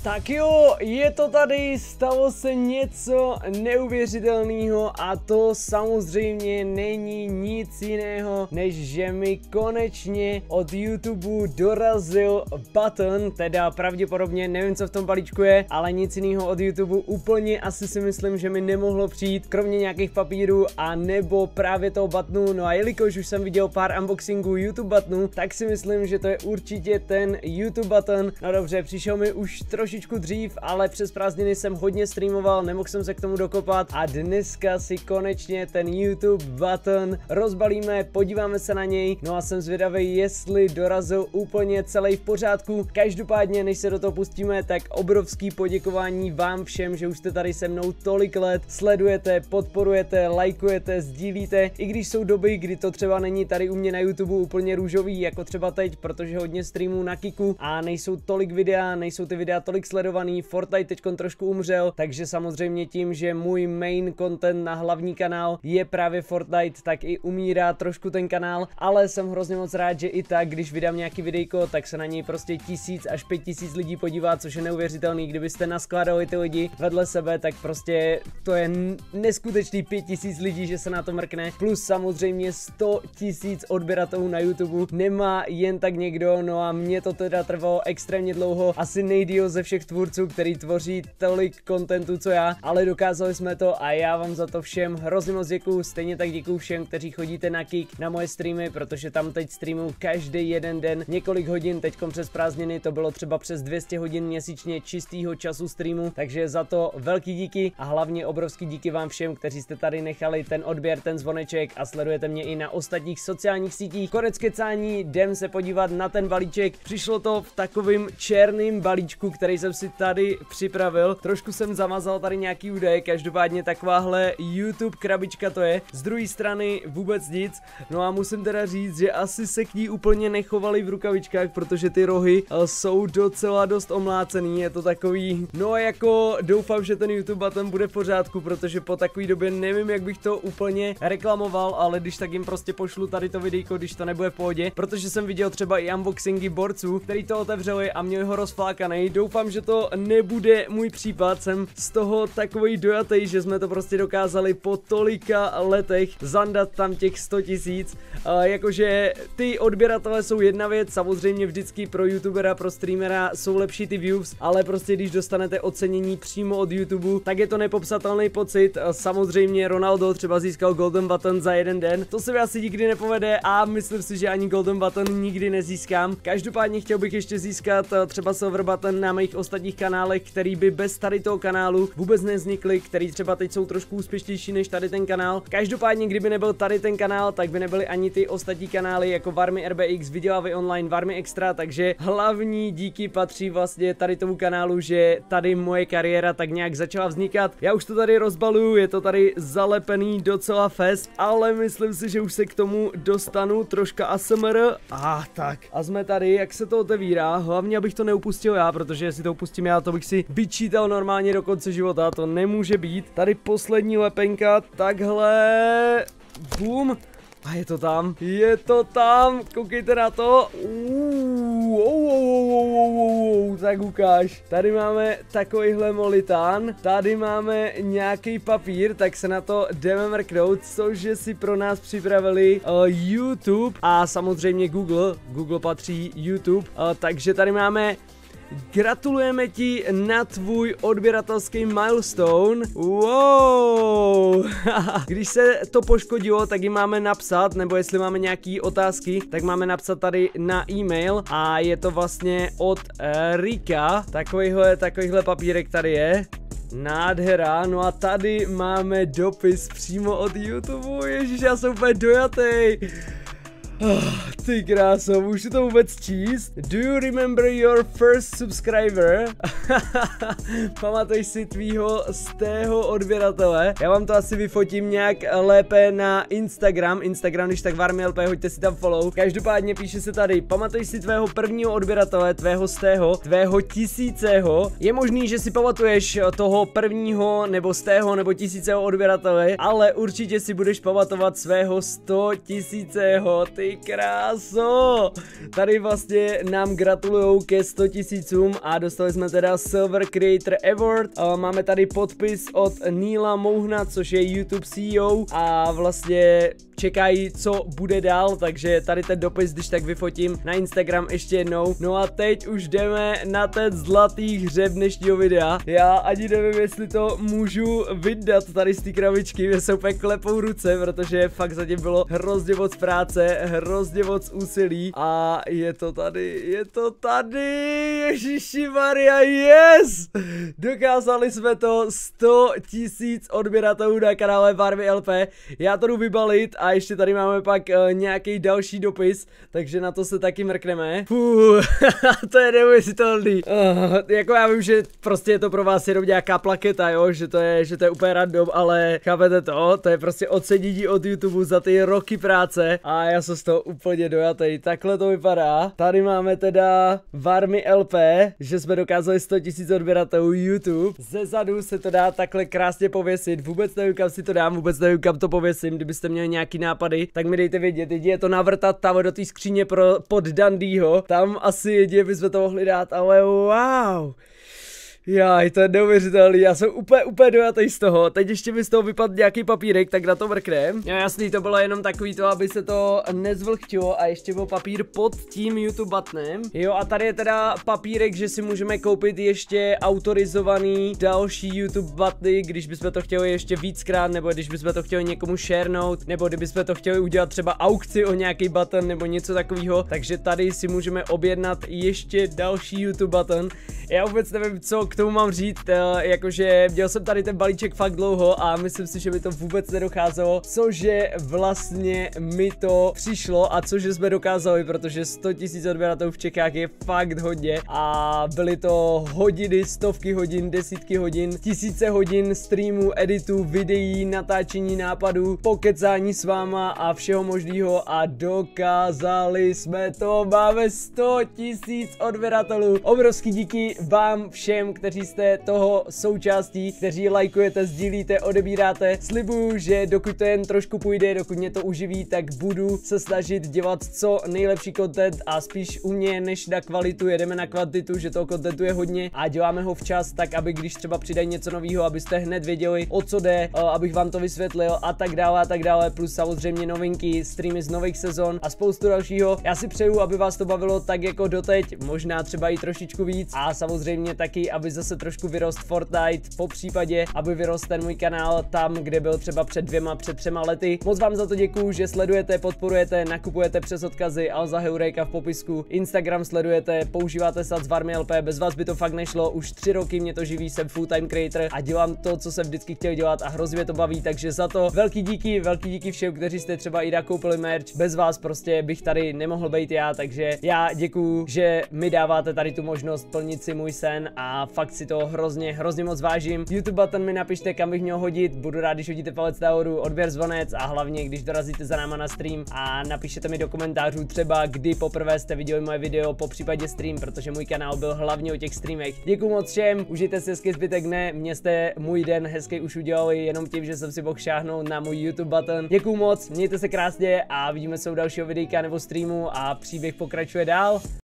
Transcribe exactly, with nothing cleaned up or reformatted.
Tak jo, je to tady, stalo se něco neuvěřitelného a to samozřejmě není nic jiného, než že mi konečně od YouTube dorazil button, teda pravděpodobně, nevím co v tom balíčku je, ale nic jiného od YouTube úplně asi si myslím, že mi nemohlo přijít, kromě nějakých papírů a nebo právě toho buttonu. No a jelikož už jsem viděl pár unboxingů YouTube buttonů, tak si myslím, že to je určitě ten YouTube button. No dobře, přišel mi už trošičku dřív, ale přes prázdniny jsem hodně streamoval, nemohl jsem se k tomu dokopat a dneska si konečně ten YouTube button rozbalíme, podíváme se na něj, no a jsem zvědavý, jestli dorazil úplně celý v pořádku. Každopádně, než se do toho pustíme, tak obrovský poděkování vám všem, že už jste tady se mnou tolik let, sledujete, podporujete, lajkujete, sdílíte, i když jsou doby, kdy to třeba není tady u mě na YouTube úplně růžový, jako třeba teď, protože hodně streamů na Kiku a nejsou tolik videa, nejsou ty videa tolik sledovaný, Fortnite teďkon trošku umřel, takže samozřejmě tím, že můj main content na hlavní kanál je právě Fortnite, tak i umírá trošku ten kanál, ale jsem hrozně moc rád, že i tak, když vydám nějaký videjko, tak se na něj prostě tisíc až pět tisíc lidí podívá, což je neuvěřitelný. Kdybyste naskládali ty lidi vedle sebe, tak prostě to je neskutečný pět tisíc lidí, že se na to mrkne, plus samozřejmě sto tisíc odběratelů na YouTube nemá jen tak někdo, no a mě to teda trvalo extrémně dlouho, asi nejdýl ze všech tvůrců, který tvoří tolik kontentu co já, ale dokázali jsme to a já vám za to všem hrozně moc děkuju, stejně tak děkuju všem, kteří chodíte na Kik, na moje streamy, protože tam teď streamuju každý jeden den několik hodin, teďkom přes prázdniny to bylo třeba přes dvě stě hodin měsíčně čistého času streamu, takže za to velký díky a hlavně obrovský díky vám všem, kteří jste tady nechali ten odběr, ten zvoneček a sledujete mě i na ostatních sociálních sítích. Konec kecání, jdem se podívat na ten balíček. Přišlo to v takovým černým balíčku, který jsem si tady připravil. Trošku jsem zamazal tady nějaký údaje, každopádně takováhle YouTube krabička to je. Z druhé strany vůbec nic. No a musím teda říct, že asi se k ní úplně nechovali v rukavičkách, protože ty rohy jsou docela dost omlácený. Je to takový, no jako doufám, že ten YouTube button bude v pořádku, protože po takové době nevím, jak bych to úplně reklamoval, ale když tak jim prostě pošlu tady to videjko, když to nebude v pohodě, protože jsem viděl třeba i unboxingy borců, který to otevřeli a měli ho rozflákaný. Doufám, že to nebude můj případ, jsem z toho takový dojatý, že jsme to prostě dokázali po tolika letech zandat tam těch sto tisíc. Jakože ty odběratele jsou jedna věc, samozřejmě vždycky pro youtubera, pro streamera jsou lepší ty views, ale prostě když dostanete ocenění přímo od YouTube, tak je to nepopsatelný pocit. Samozřejmě Ronaldo třeba získal Golden Button za jeden den, to se mi asi nikdy nepovede a myslím si, že ani Golden Button nikdy nezískám. Každopádně chtěl bych ještě získat třeba Silver Button na mých ostatních kanálech, který by bez tady toho kanálu vůbec nevznikly, který třeba teď jsou trošku úspěšnější než tady ten kanál. Každopádně, kdyby nebyl tady ten kanál, tak by nebyly ani ty ostatní kanály jako Varmy R B X, Vydělávej online, Varmy Extra, takže hlavní díky patří vlastně tady tomu kanálu, že tady moje kariéra tak nějak začala vznikat. Já už to tady rozbaluju, je to tady zalepený docela fest, ale myslím si, že už se k tomu dostanu troška A S M R. A ah, tak. A jsme tady, jak se to otevírá, hlavně abych to neupustil já, protože jestli to upustím já, to bych si vyčítal normálně do konce života, to nemůže být. Tady poslední lepenka, takhle, bum. A je to tam, je to tam, koukejte na to. Uuu, ou, ou, ou, ou, ou, tak ukáž. Tady máme takovýhle molitán, tady máme nějaký papír, tak se na to jdeme mrknout, cože si pro nás připravili uh, YouTube a samozřejmě Google, Google patří YouTube, uh, takže tady máme: gratulujeme ti na tvůj odběratelský milestone. Wow. Když se to poškodilo, tak jim máme napsat, nebo jestli máme nějaký otázky, tak máme napsat tady na e-mail a je to vlastně od uh, Rika. Takovýhle, takovýhle papírek tady je. Nádhera, no a tady máme dopis přímo od YouTube. Ježíš, já jsem úplně dojatý. Oh, ty kráso, můžu to vůbec číst? Do you remember your first subscriber? Pamatuj si tvýho stého odběratele. Já vám to asi vyfotím nějak lépe na Instagram. Instagram, když tak Varmy L P, hoďte si tam follow. Každopádně píše se tady: pamatuj si tvého prvního odběratele, tvého stého, tvého tisícého. Je možný, že si pamatuješ toho prvního nebo stého nebo tisícého odběratele, ale určitě si budeš pamatovat svého sto tisícého. Ty ty kráso. Tady vlastně nám gratulujou ke sto tisícům a dostali jsme teda Silver Creator Award. Máme tady podpis od Neila Mouhna, což je YouTube C E O a vlastně čekají, co bude dál, takže tady ten dopis, když tak vyfotím na Instagram ještě jednou. No a teď už jdeme na ten zlatý hřeb dnešního videa. Já ani nevím, jestli to můžu vydat tady z té krabičky, mě se úplně klepou ruce, protože fakt zatím bylo hrozně moc práce, hrozně moc úsilí a je to tady, je to tady, ježišimaria, yes! Dokázali jsme to, sto tisíc odběratelů na kanále Varmy L P, já to jdu vybalit a ještě tady máme pak uh, nějaký další dopis, takže na to se taky mrkneme. Fuh, to je neuvěřitelný. Uh, jako já vím, že prostě je to pro vás jenom nějaká plaketa, jo, že to je, že to je úplně random, ale chápete to, to je prostě ocenění od YouTube za ty roky práce a já jsem z toho úplně dojatý. Takhle to vypadá. Tady máme teda Varmy L P, že jsme dokázali sto tisíc odběratelů YouTube. Ze zadu se to dá takhle krásně pověsit, vůbec nevím, kam si to dám, vůbec nevím, kam to pověsím, kdybyste měli nějaký nápady, tak mi dejte vědět, jedině to navrtat tam do té skříně pro, pod Dandyho, tam asi jedině bychom to mohli dát, ale wow. Jaj, to je neuvěřitelný, já jsem úplně, úplně dojatý z toho, teď ještě mi z toho vypadl nějaký papírek, tak na to mrknem. Jo jasný, to bylo jenom takový to, aby se to nezvlhčilo a ještě byl papír pod tím YouTube buttonem. Jo a tady je teda papírek, že si můžeme koupit ještě autorizovaný další YouTube buttony, když bychom to chtěli ještě víckrát, nebo když bychom to chtěli někomu sharenout, nebo kdybychom to chtěli udělat třeba aukci o nějaký button nebo něco takového, takže tady si můžeme objednat ještě další YouTube button. Já vůbec nevím, co k tomu mám říct, jakože měl jsem tady ten balíček fakt dlouho a myslím si, že mi to vůbec nedocházelo, cože vlastně mi to přišlo a cože jsme dokázali, protože sto tisíc odběratelů v Čechách je fakt hodně a byly to hodiny, stovky hodin, desítky hodin, tisíce hodin streamů, editů, videí, natáčení nápadů, pokecání s váma a všeho možného a dokázali jsme to, máme sto tisíc odběratelů. Obrovský díky vám všem, kteří jste toho součástí, kteří lajkujete, sdílíte, odebíráte. Slibuju, že dokud to jen trošku půjde, dokud mě to uživí, tak budu se snažit dělat co nejlepší content a spíš u mě než na kvalitu, jedeme na kvantitu, že toho contentu je hodně a děláme ho včas, tak aby když třeba přidají něco nového, abyste hned věděli, o co jde, abych vám to vysvětlil a tak dále a tak dále, plus samozřejmě novinky, streamy z nových sezon a spoustu dalšího. Já si přeju, aby vás to bavilo tak jako doteď, možná třeba i trošičku víc a samozřejmě taky, aby zase trošku vyrost Fortnite, po případě, aby vyrost ten můj kanál tam, kde byl třeba před dvěma, před třema lety. Moc vám za to děkuju, že sledujete, podporujete, nakupujete přes odkazy Alza Heurejka v popisku, Instagram sledujete, používáte sad z Varmy L P, bez vás by to fakt nešlo, už tři roky mě to živí, jsem full time creator a dělám to, co jsem vždycky chtěl dělat a hrozně mě to baví, takže za to velký díky, velký díky všem, kteří jste třeba i nakoupili merch, bez vás prostě bych tady nemohl být já, takže já děkuju, že mi dáváte tady tu možnost plnit si můj sen a fakt si to hrozně, hrozně moc vážím. YouTube button mi napište, kam bych měl hodit, budu rád, když hodíte palec nahoru, odběr, zvonec a hlavně, když dorazíte za náma na stream a napíšete mi do komentářů třeba, kdy poprvé jste viděli moje video, po případě stream, protože můj kanál byl hlavně o těch streamech. Děkuju moc všem, užijte si hezký zbytek dne, mě jste můj den hezký už udělali jenom tím, že jsem si mohl šáhnout na můj YouTube button. Děkuju moc, mějte se krásně a vidíme se u dalšího videjka nebo streamu a příběh pokračuje dál.